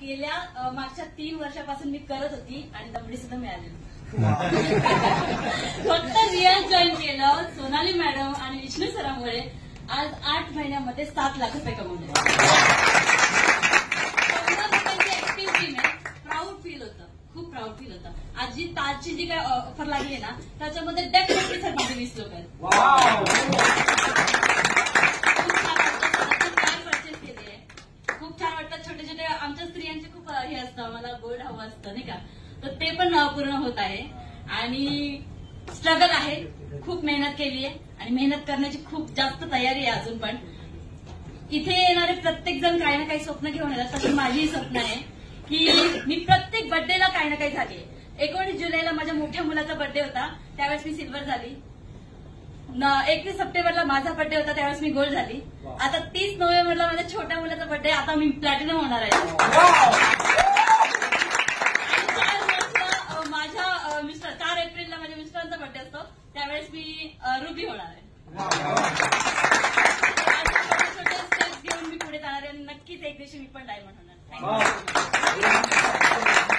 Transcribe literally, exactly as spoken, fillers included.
गेल्या अ, मागच्या तीन वर्षापासून मी करत होती आणि दमडी सुद्धा मिळाली. फक्त रियाज जॉईन केलं सोनाली मॅडम आणि विष्णू सरांमुळे आज आठ महिन्यामध्ये सात लाख रुपये कमवले. ऍक्टिव्ह टीम आहे. प्राऊड फील होतं, खूप प्राऊड फील होतं. आज जी ताजची जी काय ऑफर लागली आहे ना त्याच्यामध्ये डेफिनेटली सर माझे वीस लोक आहेत. खूप छान वाटतं. छोटे छोटे आमच्या स्त्रियांचे खूप हे असतं, मला गोल्ड हवं असतं नाही का, तर ते पण पूर्ण होत आहे. आणि स्ट्रगल आहे, खूप मेहनत केली आहे आणि मेहनत करण्याची खूप जास्त तयारी आहे अजून पण. इथे येणारे प्रत्येक जण काही ना काही स्वप्न घेऊन येतात, तशी माझीही स्वप्न आहे की मी प्रत्येक बर्थडेला काही ना काही झाली. एकोणीस जुलैला माझ्या मोठ्या मुलाचा बर्थडे होता, त्यावेळेस मी सिल्वर झाली. एकवीस सप्टेंबरला माझा बर्थडे होता, त्यावेळेस मी गोल्ड झाली. आता तीस नोव्हेंबरला माझ्या छोट्या मुलाचा बर्थडे, आता मी प्लॅटिनम होणार आहे. माझ्या मिस्टर चार एप्रिलला माझ्या मिस्टरांचा बर्थडे असतो, त्यावेळेस मी रुबी होणार आहे. छोटे छोटे स्टेप्स घेऊन मी पुढे जाणार आहे. नक्कीच एक दिवशी मी पण डायमंड होणार. थँक्यू.